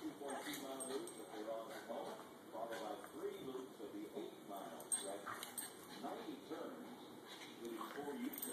2.2-mile loops that they're on at the moment, followed by 3 loops of the 8 miles. That's 90 turns, including 4 U-turns.